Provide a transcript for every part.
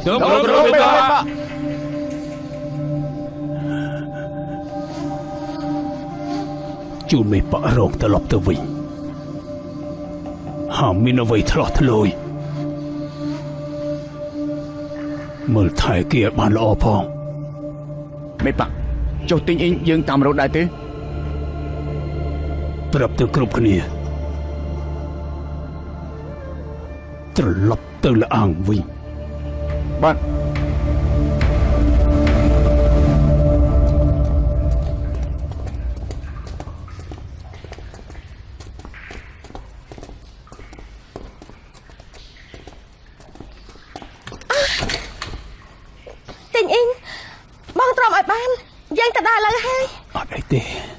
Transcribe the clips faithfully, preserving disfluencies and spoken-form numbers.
សូមគោរពមេត្តាជូនមេប៉រងត្រឡប់ទៅវិញហាមមានអ្វីឆ្លោះឆ្លោយមើលថែគេបានល្អផងមេប៉ចុះទិញអីយើងតាមរត់ដែរទេប្រាប់ទៅគ្រប់គ្នាត្រឡប់ទៅលអាងវិញបាទទិញអីបងទ្រាំឲ្យបានយើងទៅដល់លើហើយអត់អីទេ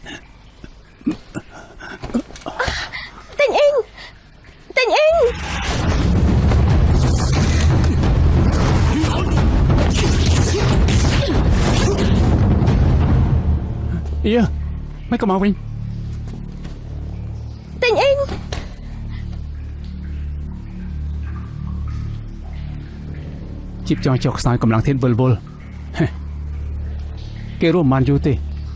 ទិញអីទិញអីអ៊ីមិនក៏មកវិញទិញអីជីបចង់ចុះខ្សោយកម្លាំងធានវិលវល់គេរួមបានយូរទេ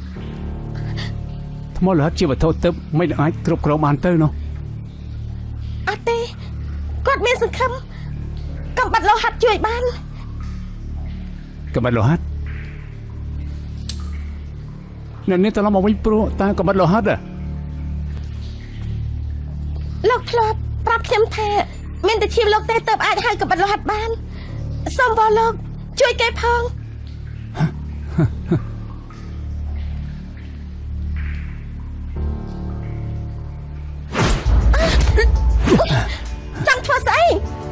ថ្មលោហិតជាវត្ថុទឹកមិនអាចគ្រប់គ្រងបានទៅនោះអត់ទេគាត់មានសង្ឃឹមកំបាត់លោហិតជួយបានកំបាត់លោហិតអ្នកនេះត្រឡប់មកវិញព្រោះតើកំបាត់លោហិតលោកធ្លាប់ប្រាប់ខ្ញុំថាមានតែឈាមលោកទេទើបអាចហៅកំបាត់លោហិតបានសូមវល់លោកជួយគេផងចង់ធ្វើស្អី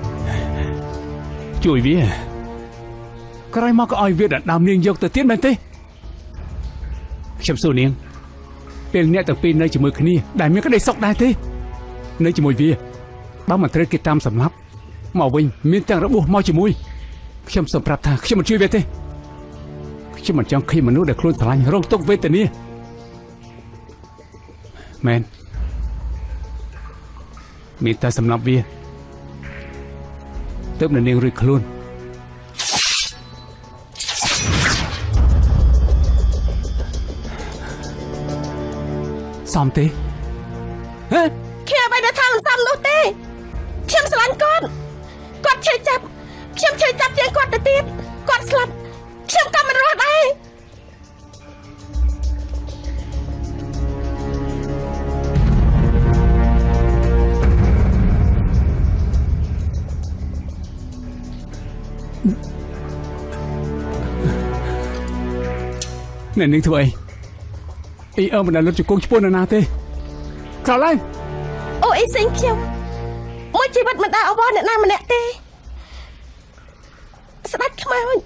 ជួយវាក្រោយមកក៏ឲ្យវាដណ្ដើមនាងយកទៅទៀតមែនទេខ្ញុំសួរនាងពេលអ្នកទាំងពីរនៅជាមួយគ្នាដែលមានក្តីសុខដែរទេនៅជាមួយវាបើមិនត្រូវគេតាមសម្លាប់មកវិញមានទាំងរបួសមកជាមួយខ្ញុំសូមប្រាប់ថាខ្ញុំមិនជួយវាទេខ្ញុំមិនចង់ឃើញមនុស្សដែលខ្លួនស្រឡាញ់រងទុក្ខវេទនាមែនមានតែសម្លាប់វាទើបនៅនាងរួចខ្លួនសំទេហេខ្ញុំមិនได้ថាមិនសំនោះទេខ្ញុំស្រឡាញ់គាត់គាត់ឈឺចាប់ខ្ញុំឈឺចាប់ជាងគាត់ទៅទៀតគាត់ស្លាប់ខ្ញុំក៏មិនរស់ដែរអ្នកនាងធ្វើអីអីអើមិនដែលលុតជង្គង់ឈ្មោះនៅណាទេក្រឡែងអូអីសិញខ្ញុំមួយជីវិតមិនដែលអវរអ្នកណាម្នាក់ទេស្ដេចខ្មោច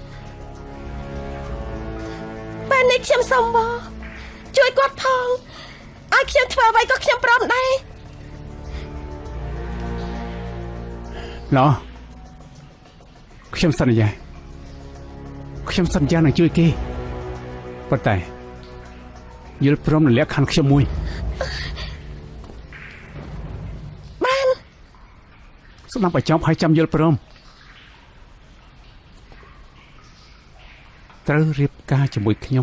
ពេលនេះខ្ញុំសូមវល់ជួយគាត់ផងឲ្យខ្ញុំធ្វើអ្វីក៏ខ្ញុំព្រមដែរឡោខ្ញុំសន្យាខ្ញុំសន្យានឹងជួយគេប៉ុន្តែយល់ព្រមនឹងលក្ខខណ្ឌខ្ញុំមួយបានស្ដាប់ឲ្យចប់ហើយចាំយល់ព្រមត្រូវរៀបការជាមួយខ្ញុំ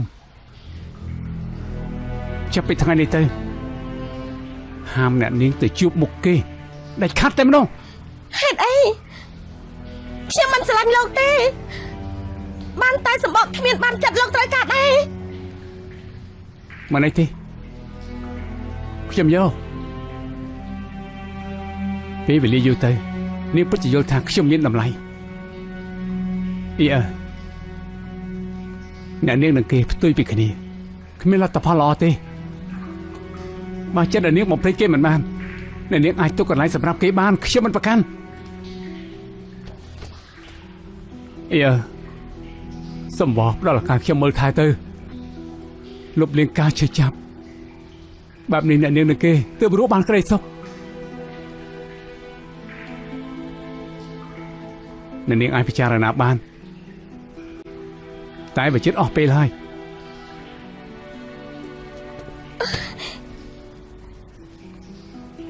ចាប់ពីថ្ងៃនេះទៅហាមអ្នកនាងទៅជួបមុខគេដាច់ខាត់តែម្ដងហេតុអីខ្ញុំមិនស្រឡាញ់លោកទេបានតែសម្បកគ្មានបានចិត្តលោកត្រូវការដែរមកនេះទេខ្ញុំយកពេលវេលាយូរទៅនាងពិតជាយល់ថាខ្ញុំមានតម្លៃអ៊ីអើអ្នកនាងនឹងគេផ្ទុយពីគ្នាគ្មានលទ្ធផលល្អទេបើចិត្តអ្នកនាងបំភ្លេចគេមិនបានអ្នកនាងអាចទុកកន្លែងសម្រាប់គេបានខ្ញុំមិនប្រកាន់អ៊ីអើសំបោផ្ដល់ឱកាសខ្ញុំមើលថែទៅលុបលាងការឈឺចាប់បែបនេះអ្នកនាងនឹងគេទើបរស់បានក្តីសុខអ្នកនាងអាចពិចារណាបានតែបើចិត្តអស់ពេលហើយ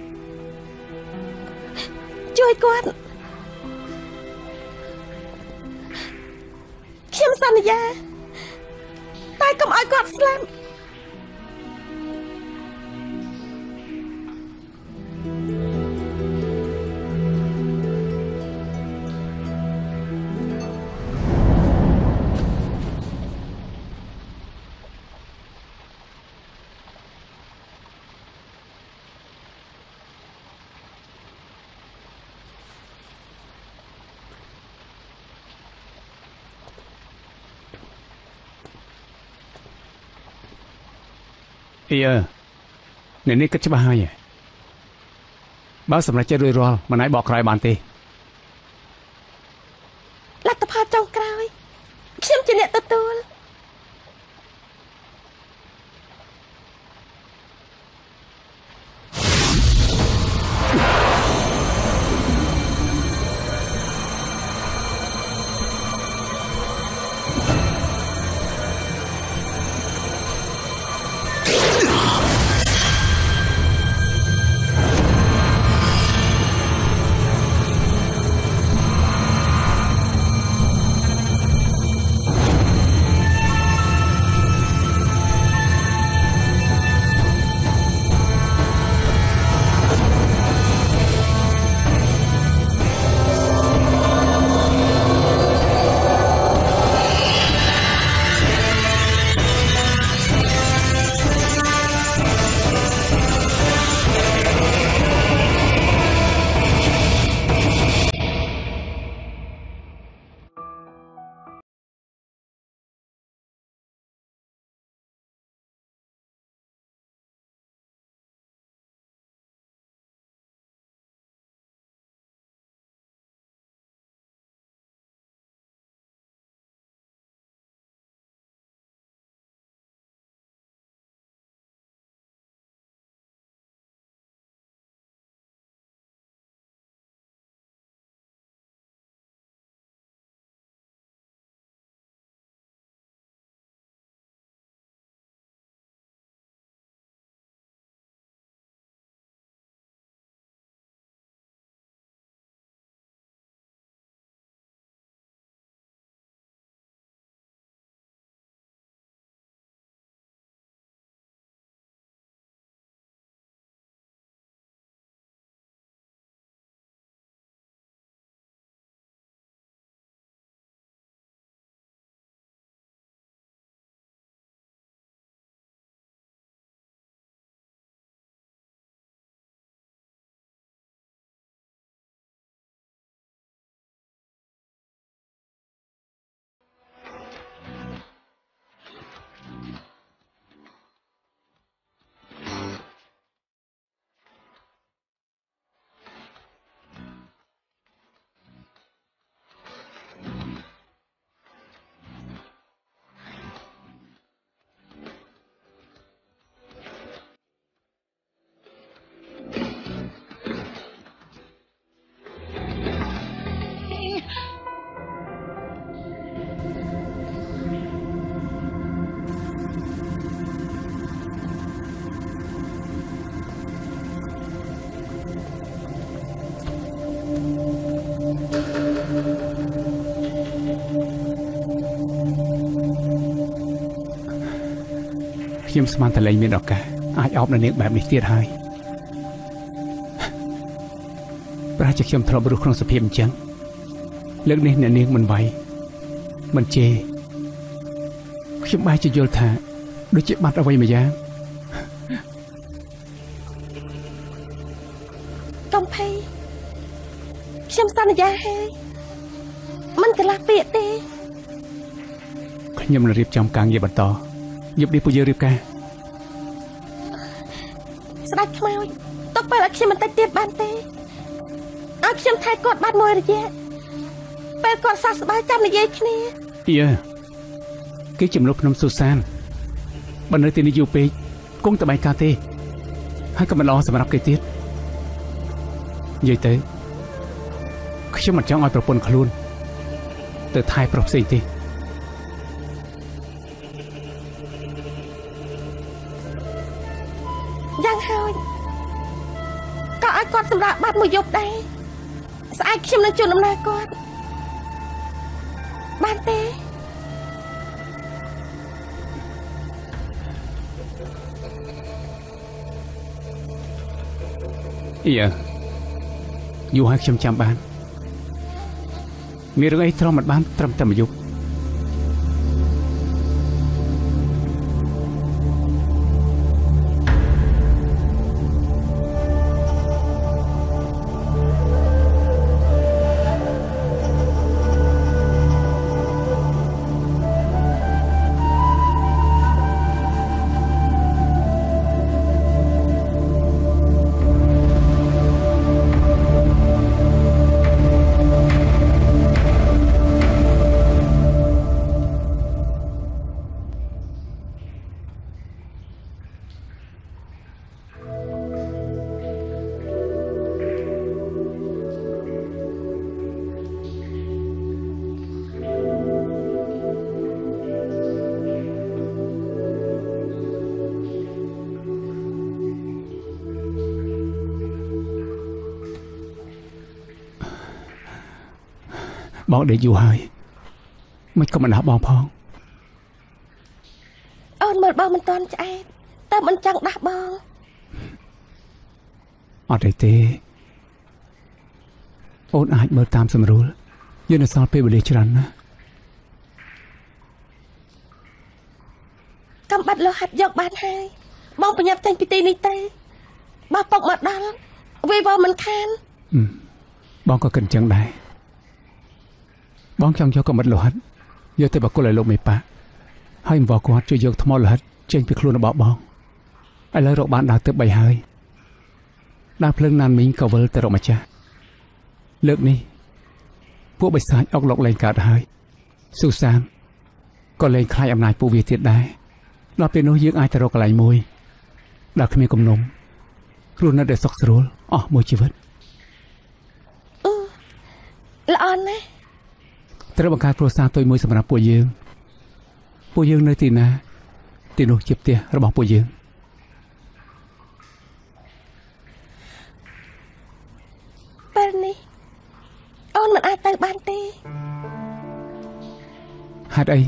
ជួយគាត់ខ្ញុំសន្យាតែកុំឲ្យគាត់ស្លាប់អីអើអ្នកនេះគិតច្បាស់ហើយបើសម្រាប់ចិត្តរួចរាល់មិនអាចបកក្រោយបានទេលទ្ធផលចុងក្រោយខ្ញុំជាអ្នកទទួលខ្ញុំស្មានតែលែងមានឱកាសអាចអោបនៅនាងបែបនេះទៀតហើយប្រហែលជាខ្ញុំធ្លាប់រស់ក្នុងសភាពអញ្ចឹងលើកនេះអ្នកនាងមិនវាយមិនជេរខ្ញុំបែរជាយល់ថាដូចជាបាត់អ្វីមួយយ៉ាងកំភៃខ្ញុំសន្យាហើយមិនកន្លះពាក្យទេខ្ញុំនឹងរៀបចំការងារបន្តយប់នេះពួកយើងរៀបការស្ដេចខ្មោចទុកពេលឲ្យខ្ញុំបន្តិចទៀតបានទេឲ្យខ្ញុំថែគាត់បានមួយរយៈពេលគាត់សះស្បើយចាំនិយាយគ្នាយេគេចំនួនភ្នំស៊ូសានបើនៅទីនេះយូរពេកគង់តែបែកការទេហើយក៏មិនល្អសម្រាប់គេទៀតនិយាយទៅខ្ញុំមិនចង់ឲ្យប្រពន្ធខ្លួនទៅថែប្រុសផ្សេងទេយ៉ាងហើយក៏ឲ្យគាត់សម្រាប់បាត់មួយយប់ដែរស្អែកខ្ញុំនឹងជូនដំណើរគាត់បានទេអីយូរហើយខ្ញុំចាំបានមានរឿងអីត្រង់មិនបានត្រឹមតែមួយយប់បងដេកយូរហើយមិនក៏មិនដាស់បងផងអូនមើលបងមិនទាន់ឆ្អែតតែមិនចង់ដាស់បងអត់ទេទេអូនអាចមើលតាមសម្រួលយើងនៅសល់ពេលវេលាច្រើនណាស់កំបាត់លោហាត់យកបានហើយបងប្រញាប់ចេញពីទីនេះទៅបើពុកមកដល់វាវមិនខានបងក៏គិតអញ្ចឹងដែរបងចង់យកកំបិតលោហិតយកទៅបកគលឲ្យលោកមេប៉ាហើយអង្វរគាត់ជួយយកថ្មលោហិតចេញពីខ្លួនរបស់បងឥឡូវរកបានដល់ទៅបីហើយដើរភ្លើងណានមីងក៏វិលទៅរកម្ចាស់លើកនេះពួកបិសាចអុកឡុកលែងកើតហើយស៊ូសានក៏លែងខ្លាចអំណាចពួកវាទៀតដែរដល់ពេលនោះយើងអាចទៅរកកន្លែងមួយដែលគ្មានគំនុំរស់នៅដែលសុខស្រួលអស់មួយជីវិតអឺល្អណាស់ត្រូវបង្កើតគ្រួសារតូចមួយសម្រាប់ពួកយើងពួកយើងនៅទីណាទីនោះជាផ្ទះរបស់ពួកយើងពេលនេះអូនមិនអាចទៅបានទេហេតុអី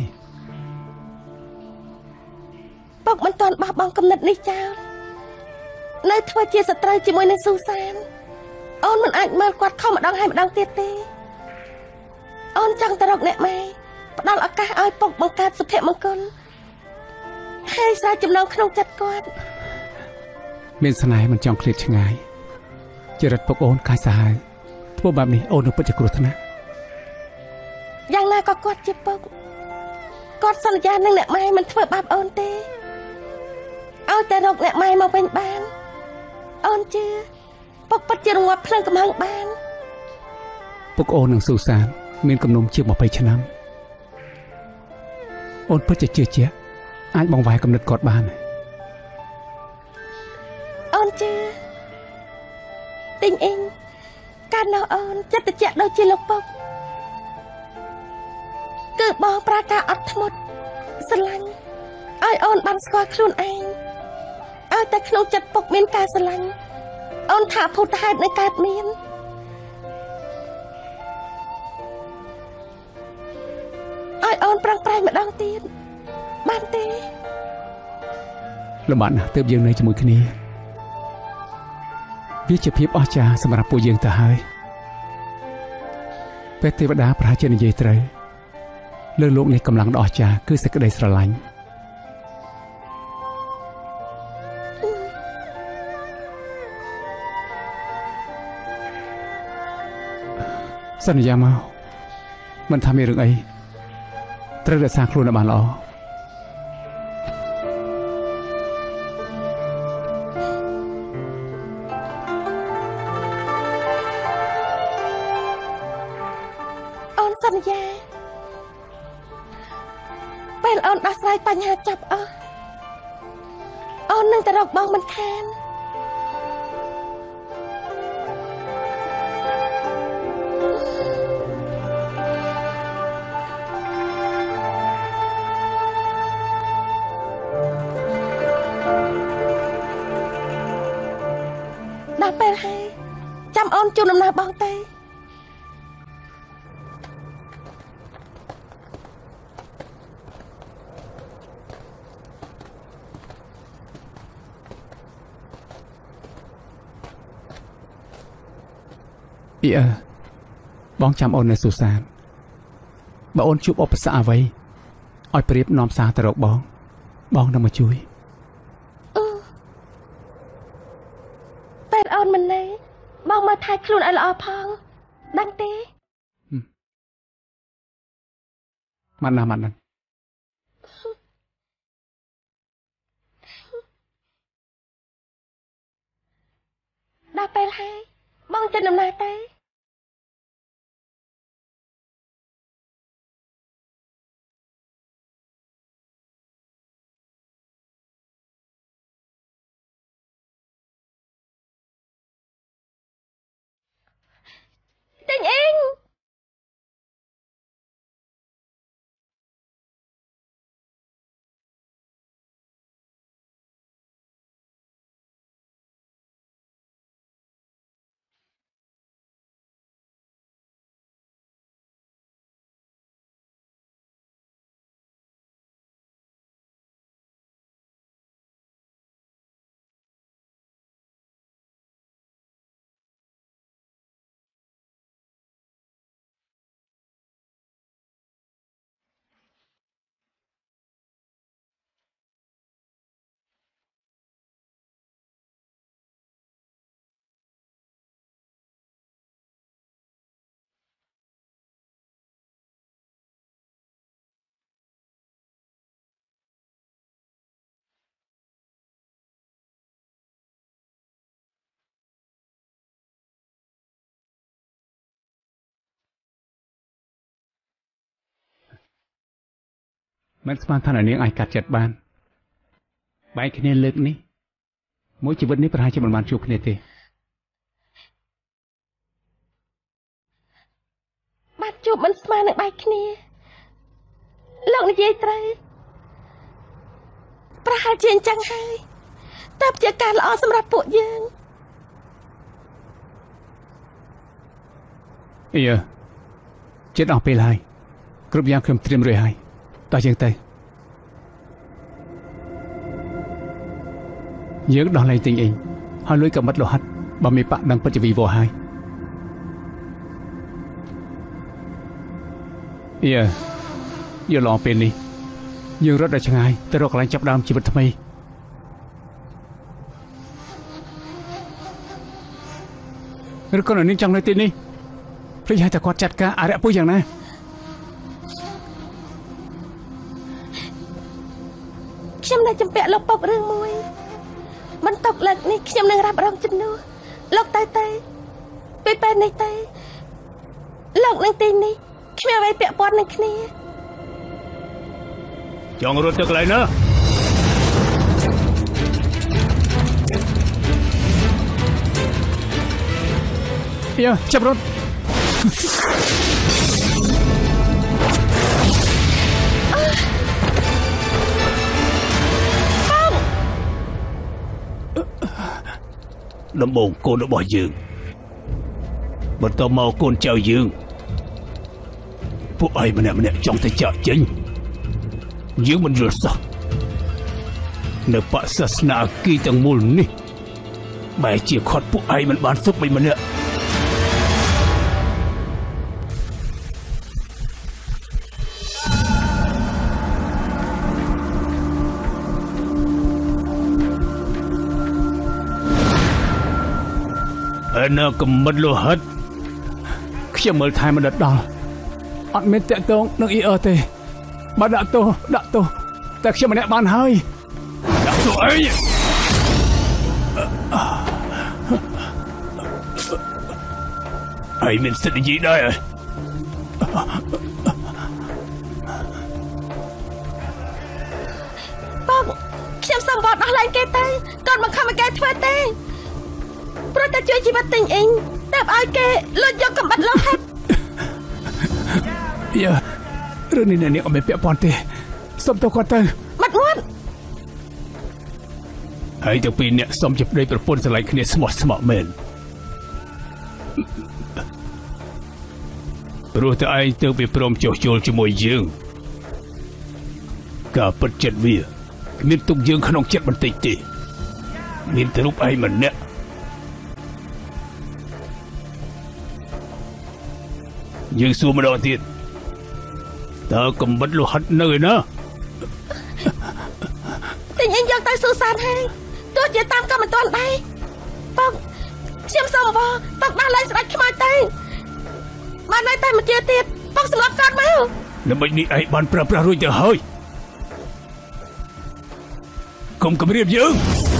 ពុកមិនទាន់បោះបង់គំនិតនេះចោលនៅធ្វើជាសត្រូវជាមួយនឹងស៊ូសានអូនមិនអាចមើលគាត់ខំម្ដងហើយម្ដងទៀតទេអូនចង់ទៅរកអ្នកម៉ែផ្ដល់ឱកាសឲ្យពុកបង្កើតសុភមង្គលហើយសារចំណងក្នុងចិត្តគាត់មានស្នេហ៍មិនចង់ឃ្លាតឆ្ងាយចរិតពុកអូនកាយសាហាវធ្វើបែបនេះអូននឹងពិតជាគ្រោះថ្នាក់យ៉ាងណាក៏គាត់ជាពុកគាត់សន្យានឹងអ្នកម៉ែមិនធ្វើបាបអូនទេឲ្យតែរកអ្នកម៉ែមកវិញបានអូនជឿពុកពិតជារងាប់ភ្លើងកំហឹងបានពុកអូននឹងស៊ូសានមានគំនុំជាងยี่สิบឆ្នាំអូនពិតជាជឿជាក់អាចបង្វែរគំនិតគាត់បានអូនជឿទិញអ៊ីងកាលនោះអូនចិត្តត្រជាក់ដូចជាលោកពុកគឺបងប្រាការអត់ធ្មត់ស្រឡាញ់ឲ្យអូនបានស្គាល់ខ្លួនឯងឲ្យតែក្នុងចិត្តពុកមានការស្រឡាញ់អូនថាភូតហេតុនៅកើតមានឲ្យអូនប្រឹងប្រែងម្ដងទៀតបានទេលំបាកណាស់ទើបយើងនៅជាមួយគ្នាវាជាភាពអស្ចារ្យសម្រាប់ពួកយើងទៅហើយពេលទេវតាប្រហែលជានិយាយត្រូវលើលោកនេះកម្លាំងដ៏អស្ចារ្យគឺសេចក្តីស្រឡាញ់សន្យាមកមិនថាមានរឿងអីត្រូវរក្សាខ្លួនឲ្យបានល្អអូនសន្យាពេលអូនដោះស្រាយបញ្ហាចាប់អស់អូននឹងទៅរកបងមិនខានពេលហើយចាំអូនជូនដំណើរបងទៅអឺបងចាំអូននៅសុសានបើអូនជួបឧបសគ្គអ្វីឲ្យប្រៀបនាំសារទៅរកបងបងនឹងមកជួយតែអូនមិនណែបងមកថែខ្លួនឲ្យល្អផងដឹងទេមិនណាមិនណាដល់ពេលហើយបងចេញដំណើរទៅទិញអីមិនស្មានថានាងអាចកាត់ចិត្តបានបែកគ្នាលើកនេះមួយជីវិតនេះប្រហែលជាមិនបានជួបគ្នាទេបាត់ជួបមិនស្មើនឹងបែកគ្នាលោកនិយាយត្រូវប្រហែលជាអញ្ចឹងហើយតើជាការល្អសម្រាប់ពួកយើងអីចិត្តអស់ពេលហើយគ្រប់យ៉ាងខ្ញុំត្រៀមរួចហើយតោះយើងទៅយើងដោះលែងទិញអីហើយលុយក៏មិត្តលោហិតបើមេប៉ាក់ដឹងពិតជាវីវហើយអីយកឡងពេលនេះយើងរត់ដល់ឆ្ងាយទៅរកកន្លែងចាប់ដើមជីវិតថ្មីឬក៏នាងចង់នៅទីនេះភ្លេចឲ្យតែគាត់ចាត់ការអរិយពុយយ៉ាងណាខ្ញុំនៅចំពាក់លោកពុករឿងមួយបន្ទុកលើកនេះខ្ញុំនឹងរ៉ាប់រងជំនួសលោកទៅទៅពេលពេលនេះទៅលោកនឹងទីនេះគ្មានអ្វីពាក់ព័ន្ធនឹងគ្នាចង់រត់ទៅកន្លែងណាយ៉ាចាប់រត់ដំបងកូនរបស់យើងបន្តមកកូនចៅយើងពួកឯងម្នាក់ម្នាក់ចង់ទៅចាក់ចេញយើងមិនយល់សោះនៅបសាសនាគីទាំងមូលនេះបែរជាខាត់ពួកឯងមិនបានសុខមិនម្នាក់អើកំមិតលោហិតខ្ញុំមើលថែមិនដល់អត់មានតាក់ទងនឹងអ៊ីអឺទេបើដាក់ទោសដាក់ទោសតែខ្ញុំម្នាក់បានហើយដាក់ទោសអីអីមានសិទ្ធិនិយាយដែរបងខ្ញុំសូមបោះដោះលែងគេទៅកូនបង្ខំឲ្យគេធ្វើទេព្រោះតែជួយជីវិតទិញអ៊ីងតែឲ្យគេលួចយកកំបិតលោកហេតុយ៉ារឿងនេះអ្នកនាងអត់មានពាក់ព័ន្ធទេសុំទៅគាត់ទៅបាត់មាត់ហើយទាំងពីរអ្នកសុំជាប្តីប្រពន្ធស្រឡាញ់គ្នាស្មោះស្ម័គ្រមែនព្រោះតែឯងទៅវាព្រមចុះចូលជាមួយយើងការពិតចិត្តវាគ្មានទុកយើងក្នុងចិត្តបន្តិចទេមានតែរូបឯងម្នាក់យើងសួរម្ដងទៀតតើកំបិតលោហិតនៅឯណាតែញយកទៅស៊ូសានហើយទោះជាតាមក៏មិនទាន់ដែរបងខ្ញុំសូមបងបងបានឡើងស្ដេចខ្មៅទៅបាននៅតែមួយជាទៀតបងសម្រាប់គាត់មកល្បិចនេះឯងបានប្រើប្រាស់រួចទៅហើយកុំគំរាមយើង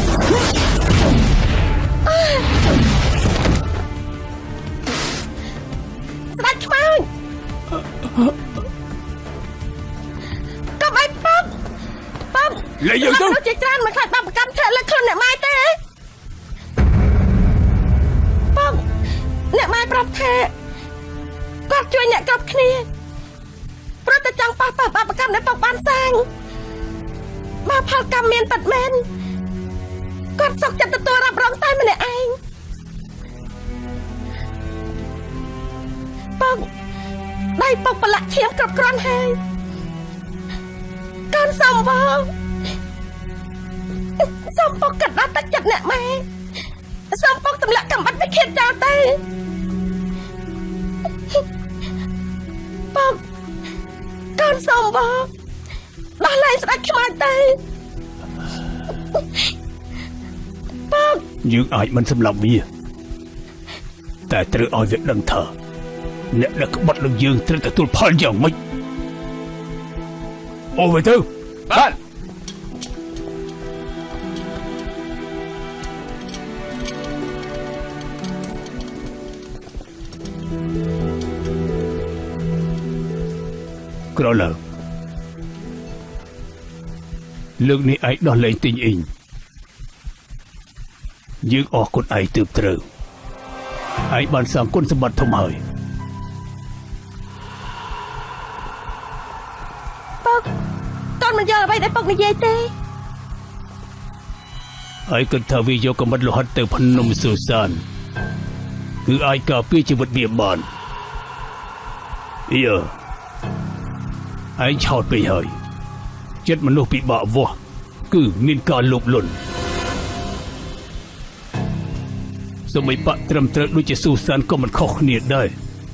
ស្ដេចខ្មៅក៏មិនបងបងលេងយើងទៅជាច្រើនមិនខ្លាចបាបកម្មធ្វើលើខ្លួនអ្នកម៉ែទេបងអ្នកម៉ែប្រាប់ថាគាត់ជួយអ្នកគ្រប់គ្នាព្រោះតែចង់ប៉ះប៉ះបាបកម្មដែលបងបានសាងបើផលកម្មមានប៉ាត់មែនគាត់សុខចិត្តទទួលរ៉ាប់រងតែម្នាក់ឯងបងដៃពុកប្រឡាក់ឈាមគ្រប់គ្រាន់ហើយកូនសំបងសំពុកកាត់ដល់ទឹកចិត្តអ្នកម៉ែសំពុកទម្លាក់កំបាត់វិឃាតចោលទៅបងកូនសំបងដោះលែងស្ដេចខ្មៅទៅបងយើងអាចមិនសម្លាប់វាតែត្រូវឲ្យវាដឹងថាអ្នកដែលក្បត់នឹងយើងត្រូវទទួលផលយ៉ាងម៉េចអូវទៅបាទក្រលើលើកនេះឯងដោះលែងទិញអ៊ីងយើងអរគុណឯងទើបត្រូវឯងបានសាងគុណសម្បត្តិធំហើយពុកតើមិនយល់អ្វីដែលពុកនិយាយទេឯងគិតថាវាយកកំបិតលោហិតទៅភ្នំសុសានគឺអាចការពារជីវិតវាបានអ៊ីឯងឆោតពេកហើយចិត្តមនុស្សពិបាកវាស់គឺមានការលោភលន់សូម្បីបាក់ត្រឹមត្រូវដូចជាស៊ូសានក៏មិនខុសគ្នាដែរ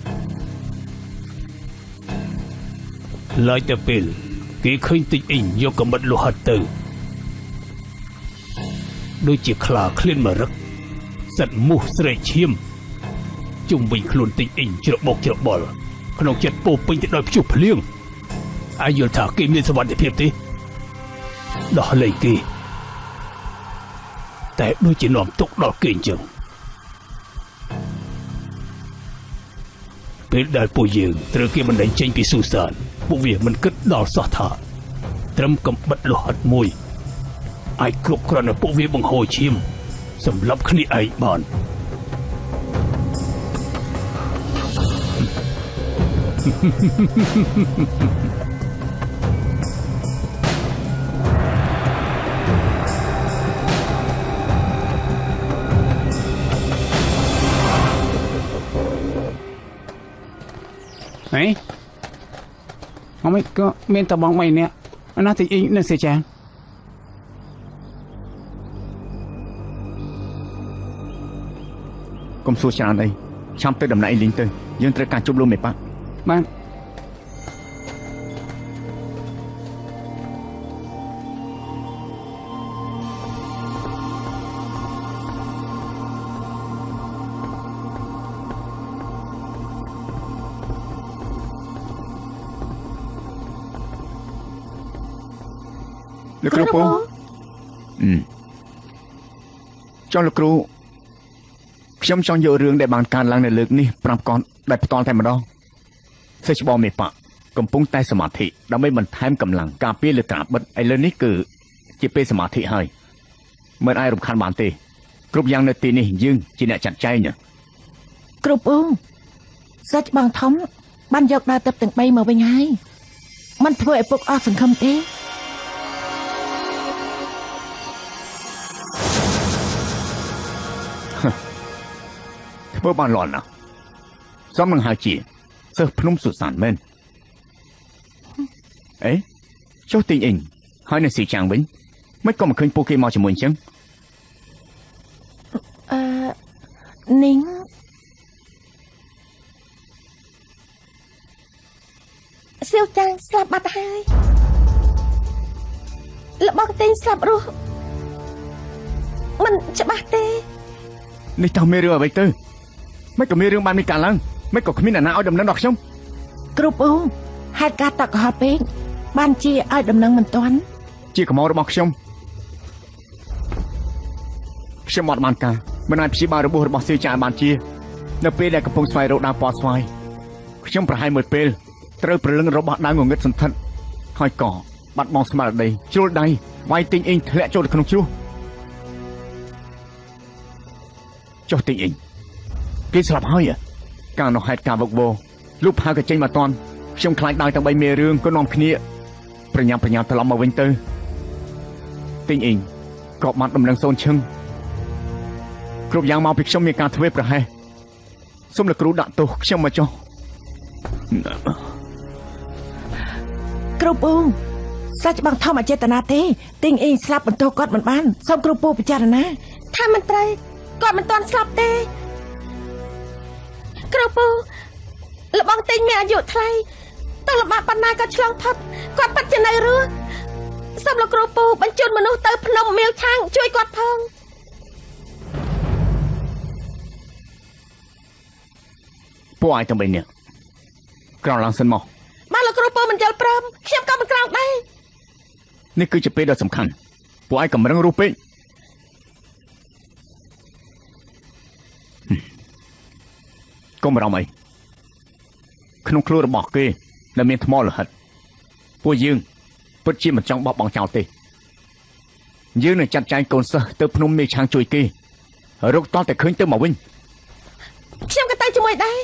ឡើយតែពេលគេឃើញតិចអ៊ីងយកកំបិតលោហិតទៅដូចជាខ្លាឃ្លានមរឹកសត្វមូសស្រែកឈាមជុំវិញខ្លួនតិចអ៊ីងច្របោកច្របល់ក្នុងចិត្តពោពេញទៅដោយព្យុះភ្លៀងអាយយល់ថាគេមានសុវត្ថិភាពទេដោះលែងគេតែដូចជានាំទុកដល់គេអញ្ចឹងពេលដែលពួកយើងត្រូវគេបណ្ដេញចេញពីស៊ូសានពួកវាមិនគិតដល់សោះថាត្រឹមកំបិតលោហិតមួយអាចគ្រប់គ្រាន់ឲ្យពួកវាបង្ហូរឈាមសម្រាប់គ្នាឯងបានហេមកមិនក៏មានតបងបីនាក់ណាតិចអ៊ីងនឹងសេចាងកុំសួរច្រើនអីឆាប់ទៅដំណាក់អ៊ីលីងទៅយើងត្រូវការជប់លោកមេប៉ាបាទលោកគ្រូពូអឺចុះលោកគ្រូខ្ញុំចង់យករឿងដែលបានកើតឡើងនៅលើកនេះប្រាប់កូនដែលផ្ទាល់តែម្ដងសេចក្ដីមេប៉ាកំពុងតែសមាធិដើម្បីបន្ថែមកម្លាំងការពារលើត្រាបិតឥឡូវនេះគឺជាពេលសមាធិហើយមិនអាចរំខានបានទេគ្រប់យ៉ាងនៅទីនេះយើងជាអ្នកចាត់ចែងគ្រូពូសាច់បងធំបានយកដើរទឹកទាំងបីមកវិញហើយមិនធ្វើឲ្យពុកអស់សង្ឃឹមទេធ្វើបានល្អណាស់សមនឹងហៅជាសិស្សភ្នំសុសានមែនអេចុះទីងអ៊ីងហើយនៅស៊ីចាងវិញមិនក៏មិនឃើញពួកគេមកជាមួយអញ្ចឹងអឺនីងសៀវចាងស្លាប់បាត់ហើយលបងទិញស្លាប់រស់មិនច្បាស់ទេនេះតើមានរឿងអ្វីទៅមិនក៏មានរឿងបានមានការឡើងមិនក៏គ្មានអ្នកណាឲ្យដំណឹងដល់ខ្ញុំគ្រូពូហេតុការណ៍តក់កុហកពេកបានជាឲ្យដំណឹងមិនទាន់ជាកំងរបស់ខ្ញុំខ្ញុំអត់បានការមិនអាចព្យាបាលរបួសរបស់សៀវចាងបានជានៅពេលដែលកំពុងស្វែងរកដើមពណ៌ស្វាយខ្ញុំប្រហែលមួយពេលត្រូវប្រលឹងរបស់ដើមងងឹតសន្ធិដ្ឋហើយក៏បាត់បង់ស្មារតីជ្រុលដៃវាយទិញអ៊ីងធ្លាក់ចូលទៅក្នុងជ្រោះចុះទិញអ៊ីងគេស្លាប់ហើយកាលនោះហេតុការវឹកវរលុបហៅក៏ចេញមកតាន់ខ្ញុំខ្លាចដល់ទាំងបីមេរឿងក៏នាំគ្នាប្រញាប់ប្រញាល់ត្រឡប់មកវិញទៅទិញអ៊ីងក៏បាត់ដំណឹងសូនឈឹងគ្រប់យ៉ាងមកពីខ្ញុំមានការធ្វើប្រហែសសូមលោកគ្រូដាក់ទោសខ្ញុំមកចុះគ្រូពូសាច់បងធំអចេតនាទេទិញអ៊ីស្លាប់បន្ទោសគាត់មិនបានសូមគ្រូពូពិចារណាថាមិនត្រូវគាត់មិនទាន់ស្លាប់ទេគ្រូពូលបងទិញមានអាយុថ្លៃតើលំបាកប៉ុណ្ណាក៏ឆ្លងផុតគាត់ពិតជានៅរស់សូមលោកគ្រូពូបញ្ជូនមនុស្សទៅភ្នំមាវឆាងជួយគាត់ផងពួកឯងទាំងបីនាក់ក្រោកឡើងសិនមកបាទលោកគ្រូពូមិនយល់ព្រមខ្ញុំក៏មិនក្រោកដែរនេះគឺជាពេលដ៏សំខាន់ពួកឯងកម្រឹងរស់ពេកកុំបារម្ភអីក្នុងខ្លួនរបស់គេដែលមានថ្មលោហិតពួកយើងពិតជាមិនចង់បោះបង់ចោលទេយើងនឹងចាត់ចែងកូនសិស្សទៅភ្នំមេឆាងជួយគេរកតតែឃើញទៅមកវិញខ្ញុំក៏ទៅជាមួយដែរ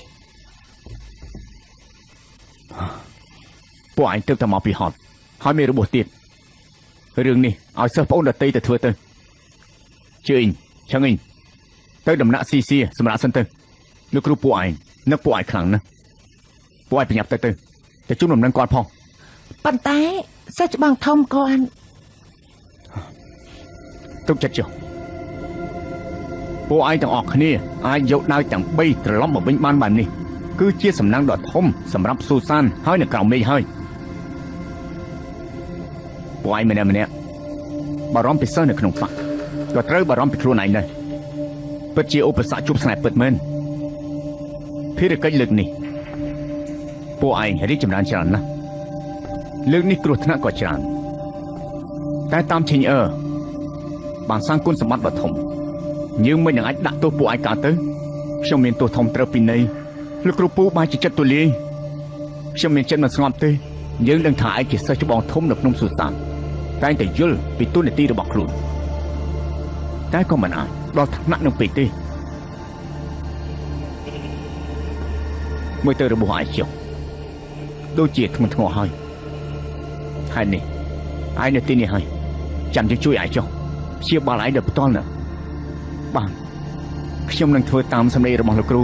ពួកឯងទើបតែមកពីហត់ហើយមានរបួសទៀតរឿងនេះឲ្យសិស្សប្អូនដទៃទៅធ្វើទៅជឿអ៊ីងឆឹងអ៊ីងទៅដំណាក់ស៊ីសៀសម្រាប់សិនទៅលោកគ្រូពួកឯងនឹកពួកឯងខ្លាំងណាស់ពួកឯងប្រញាប់ទៅទៅទៅជូនដំណឹងគាត់ផងប៉ុន្តែសាច់បងធំគាត់ទុកចិត្តចុះពួកឯងទាំងអស់គ្នាអាចយកដាវទាំងបីត្រឡប់មកវិញបានបែបនេះគឺជាសំណាងដ៏ធំសម្រាប់ស៊ូសានហើយនៅក្រៅមេឃហើយពួកឯងម្នាក់ម្នាក់បារម្ភពីសិស្សនៅក្នុងបកក៏ត្រូវបារម្ភពីខ្លួនឯងដែរពិតជាឧបសគ្គជួបស្នេហ៍ពិតមែនភារកិច្ចលើកនេះពួកឯងរីកចម្រើនច្រើនណាស់លើកនេះគ្រោះថ្នាក់ក៏ច្រើនតែតាមឈិញអឺបានសាងគុណសម្បត្តិដ៏ធំយើងមិននឹងអាចដាក់ទោសពួកឯងកើតទៅខ្ញុំមានទោសធំត្រូវពីនៃលោកគ្រូពូបានជាចិត្តទូលាយខ្ញុំមានចិត្តមិនស្ងប់ទេយើងដឹងថាឯងជាសិស្សច្បងធំនៅក្នុងសុសានតែតែយល់ពីទូនាទីរបស់ខ្លួនតែក៏មិនអាចដល់ថ្នាក់នឹងពេកទេមើលទៅរបួសឯងចុះដូចជាធ្ងន់ធ្ងរហើយហើយនេះឯងនៅទីនេះហើយចាំយើងជួយឯងចុះព្យាបាលឯងដោយផ្ទាល់ណាបាទខ្ញុំនឹងធ្វើតាមសម្ដីរបស់លោកគ្រូ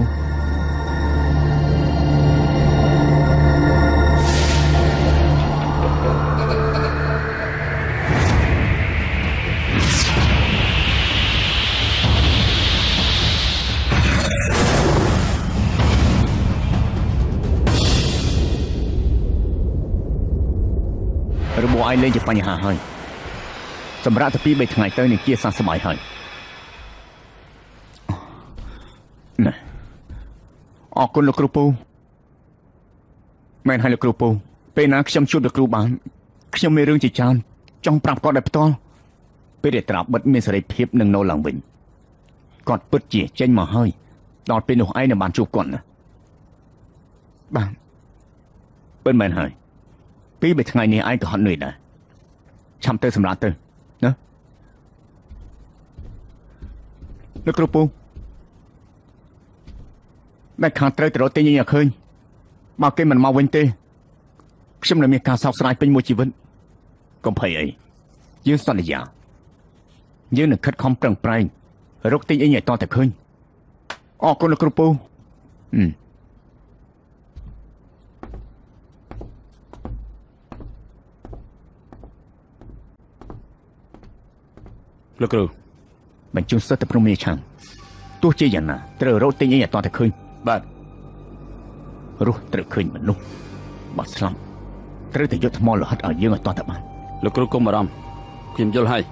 របួសឯងលេងជាបញ្ហាហើយសម្រាប់តែពីរបីថ្ងៃទៅនឹងជាសះស្បើយហើយណែអរគុណលោកគ្រូពូមែនហើយលោកគ្រូពូពេលណាខ្ញុំជួបលោកគ្រូបានខ្ញុំមានរឿងជាច្រើនចង់ប្រាប់គាត់ដោយផ្ទាល់ពេលដែលត្រាបិតមានសេរីភាពនឹងនៅឡើងវិញគាត់ពិតជាចេញមកហើយដល់ពេលនោះឯងនឹងបានជួបគាត់ណាបាទពិតមែនហើយ ពីរបីថ្ងៃនេះឯងក៏ហត់នឿយដែរឆាំទៅសម្រាប់ទៅណាលោកគ្រូពូតែខាងត្រូវទៅរកទិញឲ្យឃើញបើគេមិនមកវិញទេខ្ញុំនឹងមានការសោកស្ដាយពេញមួយជីវិតកុំភ័យអីយើងសន្យាយើងនឹងខិតខំប្រឹងប្រែងរកទិញអីឲ្យតតែឃើញអរគុណលោកគ្រូពូអឺ លោកគ្រូបញ្ជូនសិស្សទៅព្រមមេឆាំងទោះជាយ៉ាងណាត្រូវរកទិញអីឲ្យតតែឃើញបាទរស់ត្រូវឃើញមនុស្សបើស្លាប់ត្រូវតែយកថ្មលោហិតឲ្យយើងឲ្យតោះទៅបានលោកគ្រូកុំបារម្ភខ្ញុំយល់ហើយ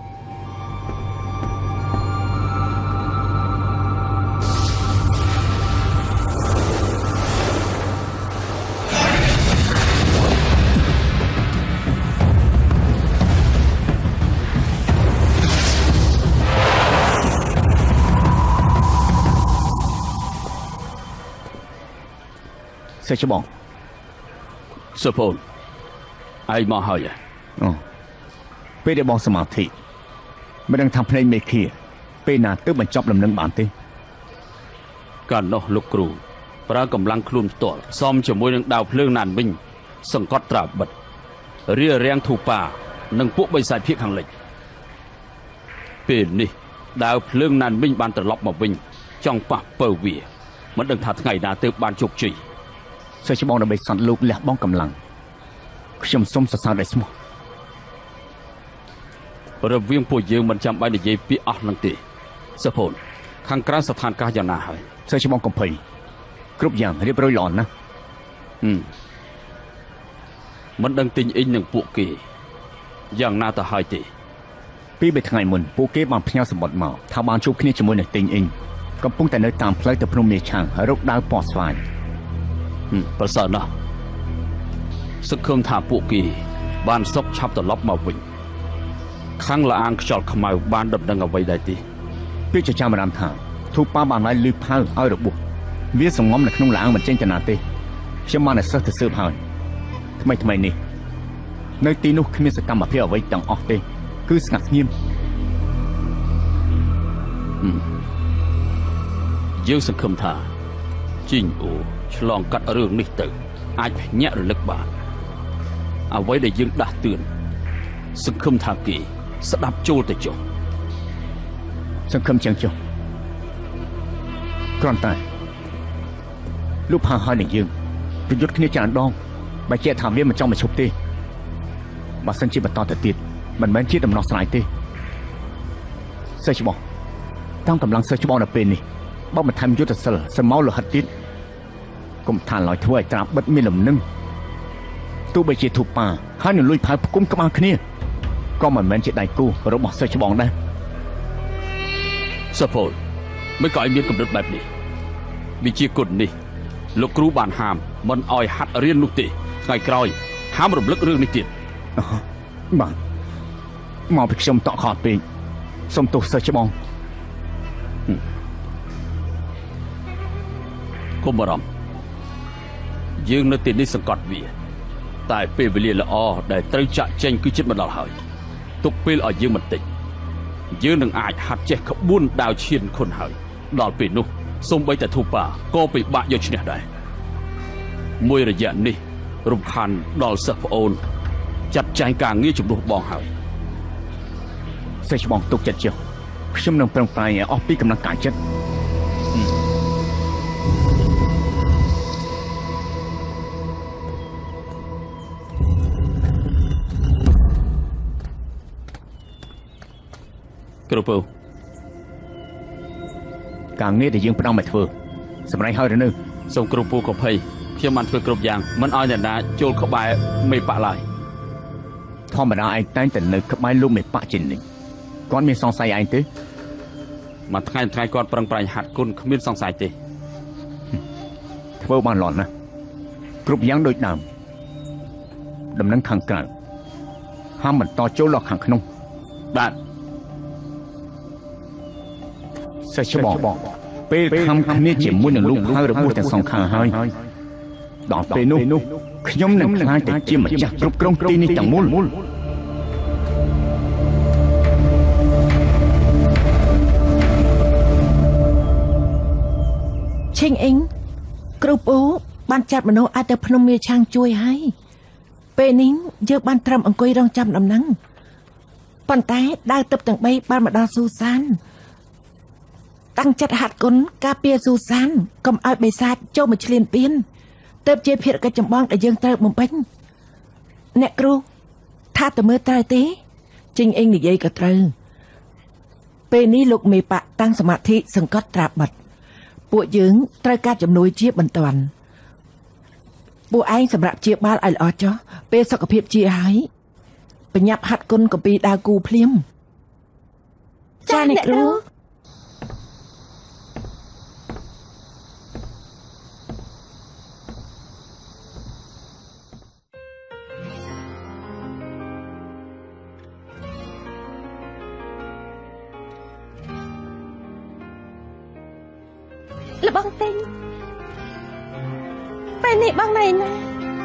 សេចក្បងសុភូនឯងមកហើយអូពេលដែលបងសមាធិមិនដឹងថាភ្នែកមេឃាពេលណាទើបបញ្ចប់លំនឹងបានទេកាលនោះលោកគ្រូប្រើកម្លាំងខ្លួនផ្ទាល់សមជាមួយនឹងដាវភ្លើងណានវិញសង្កត់ត្រាបិទរារាំងធូប៉ានិងពួកបិសាចភាគខាងលិចពេលនេះដាវភ្លើងណានវិញបានត្រឡប់មកវិញចង់ប៉ះពើវាមិនដឹងថាថ្ងៃណាទើបបានជោគជ័យសេចក្បងដើម្បីសន្តិលោកលះបង់កម្លាំងខ្ញុំសូមសរសើរដោយស្មោះរវាងពួកយើងមិនចាំបាច់និយាយពាក្យអស់នឹងទេសុភូនខាងក្រៅស្ថានភាពយ៉ាងណាហើយសេចក្បងកំភៃគ្រប់យ៉ាងរៀបរយល្អណាស់ហឹមមិនដឹងទិញអីនឹងពួកគេយ៉ាងណាទៅហើយទេពីបីថ្ងៃមុនពួកគេបានផ្ញើសម្បត្តិមកថាបានជួបគ្នាជាមួយនឹងទិញអ៊ីងកំពុងតែនៅតាមផ្លូវទៅភ្នំមេឆាំងរកដាវពណ៌ស្វាយប្រសើរណាស់សង្ឃឹមថាពួកគេបានសុខឆាប់ត្រឡប់មកវិញខាងលាអាងខ្យល់ខ្មៅបានដណ្ដឹងអ្វីដែរទេពាក្យចាំរាមថាធូប៉ាបានឡាយលឺផៅឲ្យរបួសវាសងំនៅក្នុងលាអាងមិនចេញទៅណាទេខ្ញុំបានតែសិស្សទៅស៊ើបហើយថ្មីថ្មីនេះនៅទីនោះគ្មានសកម្មភាពអ្វីទាំងអស់ទេគឺស្ងាត់ស្ងៀមយើងសង្ឃឹមថាជីងអូឆ្លងកាត់រឿងនេះទៅអាចភ្ញាក់រលឹកបានអ្វីដែលយើងដាស់តឿនសង្ឃឹមថាគេស្ដាប់ចូលទៅចុះសង្ឃឹមចឹងចុះគ្រាន់តែលោកផាហើយនឹងយើងប្រយុទ្ធគ្នាច្រើនដងបើជាថាវាមិនចង់មកឈប់ទេបើសិនជាបន្តទៅទៀតមិនមែនជាដំណោះស្រាយទេសេចក្បងតាមកម្លាំងសេចក្បងនៅពេលនេះបើបន្ថែមយុទ្ធសិលសមោលហិតទៀតកុំថាឡើយធ្វើឲ្យត្រាបិតមានលំនឹងទោះបីជាធូប៉ាហើយនឹងលួយផៅផ្គុំក្បាលគ្នាក៏មិនមែនជាដៃគូរបស់សេចក្បងដែរសុភូនមិនក៏ឲ្យមានកម្រិតបែបនេះវិជាគុណនេះលោកគ្រូបានហាមមិនឲ្យហាត់រៀននោះទេថ្ងៃក្រោយហាមរំលឹករឿងនេះទៀតបាទមកពីខ្ញុំតក់ខកពេកសុំទោសសេចក្បងកុំបារម្ភយើងនៅទីនេះសង្កត់វាតែពេលវេលាល្អដែលត្រូវចាក់ចេញគឺជិតមកដល់ហើយទុកពេលឲ្យយើងបន្តិចយើងនឹងអាចហាត់ចេះក្បួនដាវឈានខុនហើយដល់ពេលនោះសូម្បីតែធូប៉ាក៏ពិបាកយកឈ្នះដែរមួយរយៈនេះរំខានដល់សិស្សប្អូនចាត់ចែងការងារជំនួសបងហើយសេចក្បងទុកចិត្តចុះខ្ញុំនឹងប្រឹងប្រែងឲ្យអស់ពីកម្លាំងកាយចិត្តគ្រូពូការងារដែលយើងផ្ដំឲ្យធ្វើសម្រាប់ហើយឬនៅសូមគ្រូពូកុំភ័យខ្ញុំបានធ្វើគ្រប់យ៉ាងមិនឲ្យអ្នកណាចូលក្បែរមេប៉ាឡើយធម្មតាឯងតែងតែនៅក្បែរលោកមេប៉ាជានិច្ចគាត់មានសង្ស័យឯងទេមួយថ្ងៃថ្ងៃគាត់ប្រឹងប្រែងហាត់គុណគ្មានសង្ស័យទេធ្វើបានល្អណាស់គ្រប់យ៉ាងដូចដើមដំណឹងខាងក្រៅហាមបន្តចូលដល់ខាងក្នុងបាទសេចក្បងពេលខំគ្នាជាមួយនឹងលោកហើយរបួសទាំងសងខាងហើយដល់ពេលនោះខ្ញុំនឹងខ្លាចតែជាម្ចាស់គ្រប់គ្រងទីនេះទាំងមូលឈិងអ៊ីងគ្រូពូបានចាត់មនុស្សឲ្យទៅភ្នំមាឆាំងជួយហើយពេលនេះយើងបានត្រឹមអង្គុយរងចាំដំណឹងប៉ុន្តែដើរទឹកទាំងបីបានមកដល់ស៊ូសានតាំងចិត្តហាត់គុណការពារស៊ូសានកុំឲ្យបិសាចចូលមកឈ្លានពានទើបជាភារកិច្ចចម្បងដែលយើងត្រូវបំពេញអ្នកគ្រូថាតើមើលត្រូវទេជីងអ៊ីងនិយាយក៏ត្រូវពេលនេះលោកមេប៉ាតាំងសមាធិសង្កត់ត្រាបិទពួកយើងត្រូវការជំនួយជាបន្ទាន់ពួកឯងសម្រាប់ជាបាលឲ្យល្អចុះពេលសុខភាពជាហើយបញ្ញាប់ហាត់គុណកពីដើរគូភ្លាមចាអ្នកគ្រូលបងទិញពេលនេះបងណៃណា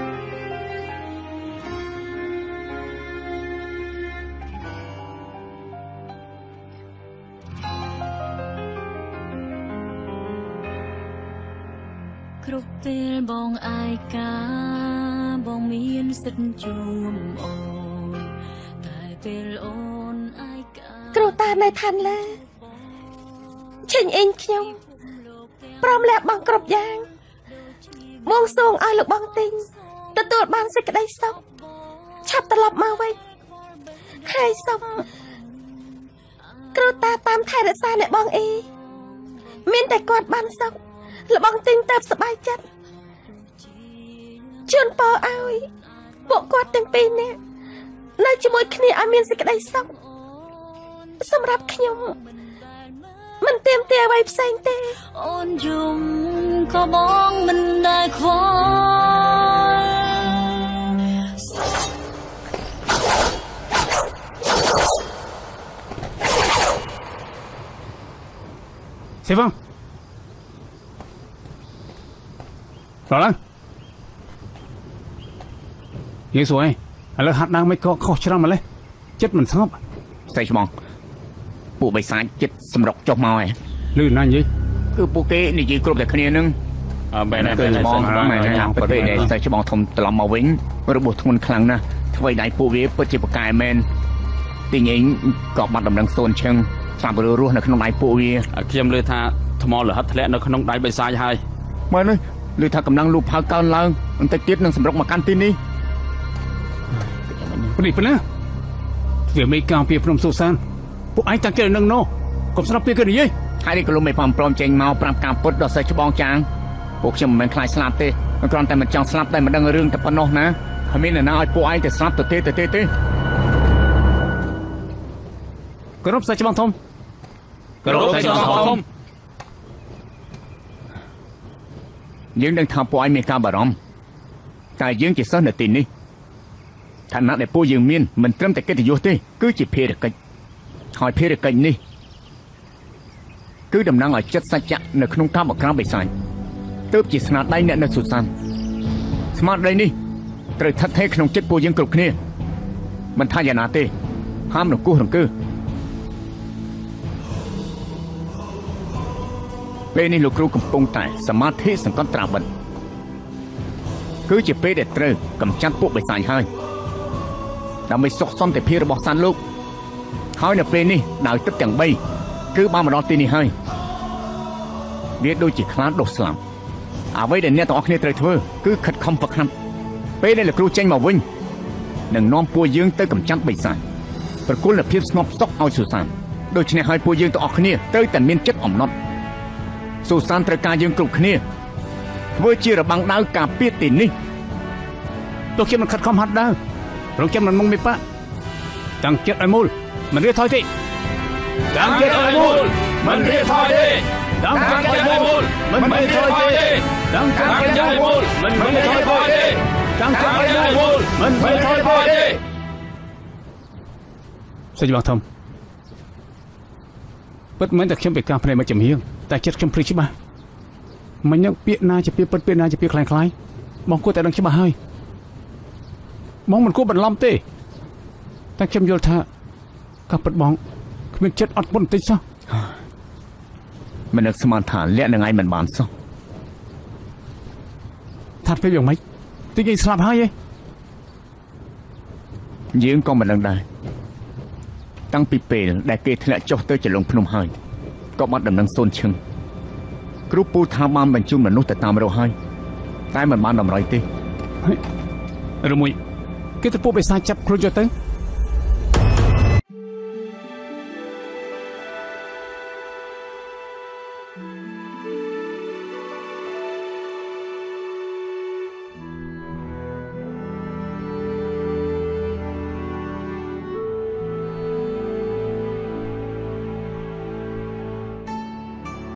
គ្រប់ពេលបងអាយកាបងមានសិទ្ធជួមអូនតែពេលអូនអាយកាគ្រូតានៅឋានលើឈិញអេងខ្ញុំព្រមលះបង់គ្រប់យ៉ាងបងសួងឲ្យលោកបងទិញទទួលបានសេចក្តីសុខឆាប់ត្រឡប់មកវិញហើយសុំគ្រូតាតាមថែរក្សាអ្នកបងអីមានតែគាត់បានសុខលោកបងទិញទៅសប្បាយចិត្តជូនពរឲ្យពួកគាត់ទាំងពីរនាក់នៅជាមួយគ្នាឲ្យមានសេចក្តីសុខសម្រាប់ខ្ញុំមិនទៀមទាអ្វីផ្សេងទេអូនយំក៏បងមិនដែលខ្វល់សេវងរឡើងយើងសួរឯងឥឡូវហាត់ដើមមិនក៏ខុសច្រឡំម្លេះចិត្តមិនស្ងប់ស្អីឆ្មងពួកបិសាចចិត្តសម្រុកចុះមកឯងលឺណាស់និយាយគឺពួកគេនិយាយគ្រប់តែគ្នានឹងអើបែរណាទៅឆ្មងម៉ែយ៉ាងប្រទេសដែលស្អីឆ្មងធំត្រឡប់មកវិញរបួសធ្ងន់ខ្លាំងណាស់ធ្វើឲ្យដៃពួកវាពិតជាប្រកែមែនទីញែងក៏បាត់ដំណឹងសូនឈឹងស្លាប់រស់នៅក្នុងដៃពួកវាខ្ញុំលើថាថ្មលហិតធ្លាក់នៅក្នុងដៃបិសាចហើយមើលនេះឮថាកម្លាំងលូផៅកើនឡើងបន្តិចទៀតនឹងសម្រុកមកកាន់ទីនេះនេះប៉ុណ្ណាវាមិនកាំពីភ្នំសូសានពួកឯងតាំងគេនឹងណូកុំស្រាប់ពីគេនិយាយហើយនេះក៏លុំមិនព្រមព្រមចេញមកប្រាប់ការពុតដល់សិស្សច្បងចាងពួកខ្ញុំមិនមែនខ្លាចស្លាប់ទេគ្រាន់តែមិនចង់ស្លាប់តែមិនដឹងរឿងតែប៉ុណ្ណោះណាហើយមានអ្នកណាឲ្យពួកឯងទៅស្លាប់ទៅទេទៅទេទេគ្រប់សិស្សច្បងធំគ្រប់សិស្សច្បងធំយើងនឹងថាពួកឯងមានការបារម្ភតែយើងជាសិស្សនៅទីនេះឋានៈដែលពួកយើងមានមិនត្រឹមតែកិត្តិយសទេគឺជាភារកិច្ចហើយភារកិច្ចនេះគឺតំណាងឲ្យចិត្តសច្ចៈនៅក្នុងការបក្រាបបិសាចទើបជាស្នាដៃអ្នកនៅសុសានស្មារតីនេះត្រូវស្ថិតស្ថេរក្នុងចិត្តពួកយើងគ្រប់គ្នាមិនថាយ៉ាងណាទេហាមរង្គោះរង្គើពេលនេះលោកគ្រូកំពុងតែសមាធិសង្កត់ត្រាបិទគឺជាពេលដែលត្រូវកម្ចាត់ពួកបិសាចហើយដើម្បីសុខសន្តិភាពរបស់សានលោកហើយនៅពេលនេះដោយទឹកទាំងបីគឺបានមកដល់ទីនេះហើយវាដូចជាខ្លាចដុសស្លាប់អ្វីដែលអ្នកទាំងអស់គ្នាត្រូវធ្វើគឺខិតខំប្រខាំពេលដែលលោកគ្រូចេញមកវិញនឹងនាំពួកយើងទៅកម្ចាត់បិសាចប្រគល់នូវភាពស្ងប់សុខឲ្យសុសានដូច្នេះហើយពួកយើងទាំងអស់គ្នាត្រូវតែមានចិត្តអំណត់សុសានត្រូវការយើងគ្រប់គ្នាធ្វើជារបាំងដាវការពារទីនេះទោះខ្ញុំមិនខិតខំហាត់ដើររងចាំមិនមុងមេប៉ាតាំងចិត្តឲ្យមូលមិនរៀថយទេតាំងចិត្តឲ្យមូលមិនរៀថយទេតាំងចិត្តឲ្យមូលមិនរៀថយទេតាំងចិត្តឲ្យមូលមិនរៀថយទេតាំងចិត្តឲ្យមូលមិនរៀថយទេសិស្សច្បងធំពិតមែនតែខ្ញុំ被ការភ្នែកមកចំហៀងតែចិត្តខ្ញុំព្រឺច្បាស់មិននឹងពាក្យណាជាពាក្យពិតពាក្យណាជាពាក្យคล้ายៗបងគួរតែដឹងច្បាស់ហើយបងមិនគួរបន្លំទេតែខ្ញុំយល់ថាការពិតបងគ្មានចិត្តអត់មុនបន្តិចសោះមិននឹកស្មានថាលាក់នឹងឯងមិនបានសោះថាពេលយ៉ាងម៉េចទីគេស្លាប់ហើយឯងយើងក៏មិនដឹងដែរតាំងពីពេលដែលគេធ្លាក់ចុះទៅចលងភ្នំហើយក៏បាត់ដំណឹងសូនឈឹងគ្រូពូថាបានបញ្ជូនមនុស្សទៅតាមរកហើយតែមិនបានតម្រុយទេឬមួយគេទៅពួកបិសាចចាប់ខ្លួនយកទៅ